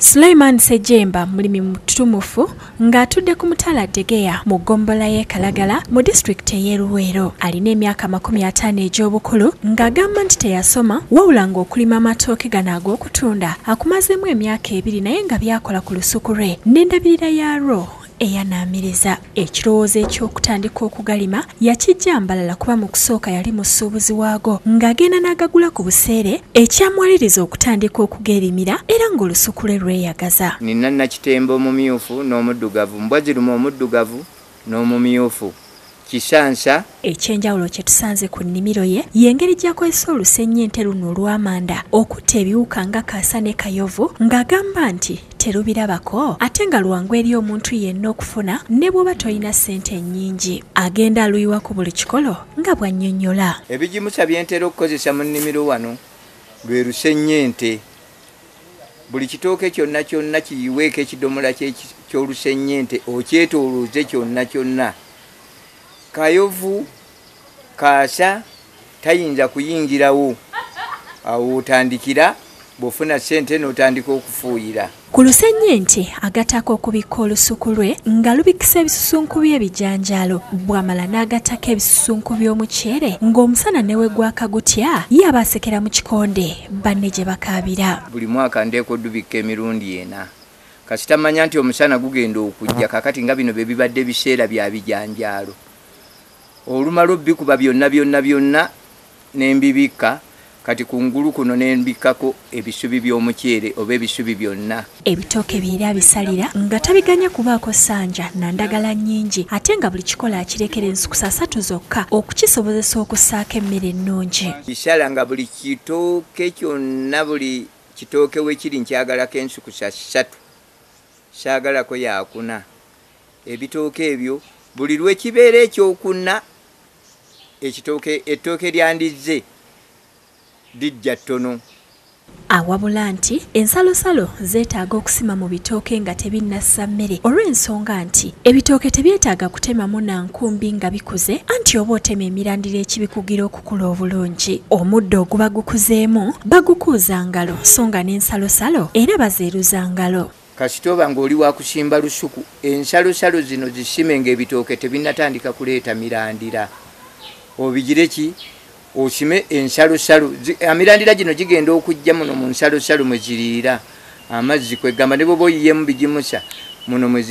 Sulaiman Sejemba mulimi mututumufu ng'atudde ku mutala Degeya mu gombola y'e Kalagala mu district y'e Luweero. Alina emyaka 50 egy'obukulu ng'agamba nti teyasoma wabula ng'okulima amatooke gano ag'okutunda akumazeemu emyaka 2 naye nga byakola ku lusuku lwe n'endabirira yaalwo eyanaamiriza. Ekirowoozo eky'okutandika okugalima yakijja mbalala kuba mu kusooka yali musuubuzi waago ng'agenda n'agagula ku buseere ekyamwaliriza okutandika okugerimira era ng'olusuku lwe lweyagaza. Nina nakitembo omumyufu n'omuddugavu, mbwa ziruma omuddugavu n'omumyufu. Kisansa ekyenjawulo kye tusanze ku nnimiro ye y'engeri gy'akozesa olusennyente luno olw'amanda okutta ebiwuka nga kaasa ne kayovu ng'agamba nti terubirabako ate nga lwangu eri omuntu yenna okufuna ne bw'oba tolina ssente nnyingi. Agenda aluyiwa ku buli kikolo nga bw'annyonnyola. Ebigimusa bye ntera okukozesa mu nnimiro wano lwe lusennyente. Buli kitooke kyonna kyonna kiyiweeko ekidomola ky'olusennyente okyetoolooze kyonna kyonna. Kayovu kaasa tayinza kuyingirawo, awo otandikira bw'ofuna ssente n'otandika okufuuyira. Ku lusennyente agattako okubikka olusuku lwe nga lubikisa ebisusunku by'ebijanjaalo bw'amala n'agattako ebisusunku by'omuceere ng'omusana ne we gwakagutya ye aba asekera mu kikonde banne gye bakaabira. Buli mwaka ndeeko dubikka emirundi 4. Kasita manya nti omusana gugenda okujja kakati nga bino bye bibadde biseera bya bijanjaalo. Olumala obbikuba byonna n'embibikka kati kungulu kuno n'embikako ebisubi by'omuceere oba ebisubi byonna. Ebitooke byera bisalira nga tabiganya kubaako ssanja na ndagala nnyingi ate nga buli kikola akirekera ensukusa 3 zokka okukisobozesa okussaako emmere ennungi. Bisala nga buli kitooke kyonna buli kitooke we kiri nkyagalako ensukusa 3, saagalako yakuna. Ebitooke ebyo buli lwe kibeera ekyokuna ettooke lyandizze lijja ttono. Awabula nti ensalosalo zeetaaga okusima mu bitooke nga tebinnassa mmere olw'ensonga nti ebitooke tebyetaaga kutemamu na nkumbi nga bikuze anti oba otema emirandira ekibikugira okukula obulungi. Omuddo oguba gukuzeemu bagukuuza ngalo so nga n'ensalosalo era bazeeruza ngalo. Kasita oba ng'oli wa kusimba lusuku ensalosalo zino zisime ng'ebitooke tebinnatandika kuleeta mirandira. Obigire ki? Osime ensalosalo emirandira gino gigenda okujja muno mu nsalosalo mwe ziriira amazzi kwegamba ne bwoba oyiyeemu bigimusa muno mwe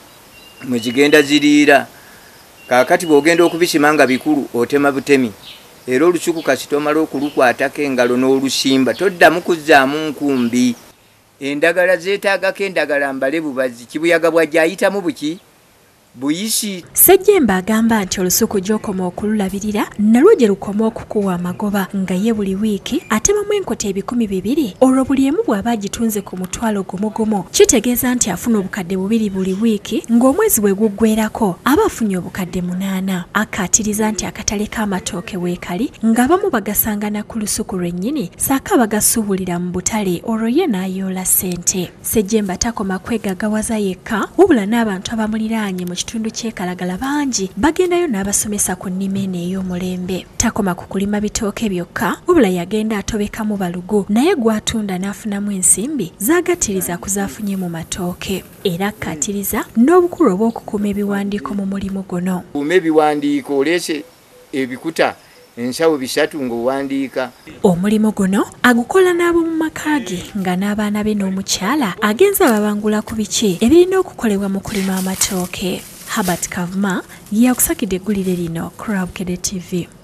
zigenda ziriira. Kaakati bw'ogenda okubisima nga bikulu otema butemi era olusuku kasita omala okulukwatako engalo n'olusimba toddamu kuzzaamu nkumbi. Endagala zeetaagako endagala mbale bubazi kibuyaga bw'ajayitamu buki buyisi. Sejemba agamba nti olusuku gy'okoma okululabirira nalwo gye lukoma okukuwa amagoba nga ye buli wiiki atemamu enkota 200 olwo buli emu bw'aba agitunze ku mutwalo gumu kitegeeza nti afuna obukadde 2 buli wiiki ng'omwezi bwe guggweerako aba afunye obukadde 8. Akaatiriza nti akatale k'amatooke weekali ng'abamu bagasangana ku lusuku lwennyini saaka bagasuubulira mu butale olwo ye n'ayoola ssente. Sejemba takoma kwegaggawaza yekka wabula n'abantu abamuliraanye mu kitundu ky'e Kalagala bangi bagendayo n'abasomesa ku nnima eno ey'omulembe. Takoma ku kulima bitooke byokka wabula yagenda atobekamu balugu naye gw'atunda n'afunamu ensimbi z'agattiriza kuzaafunye mu matooke. Era akkaatiriza n'obukulu obw'okukuuma ebiwandiiko mu mulimu guno. Kuuma ebiwandiiko oleese ebikuta ensawo 3 ng'owandiika. Omulimu guno agukola n'ab'omu maka ge nga n'abaana be n'omukyala agenza babangula ku biki ebirina okukolebwa mu kulima amatooke. Habat Kavuma yakusakidde eggulire lino ku Bukedde TV.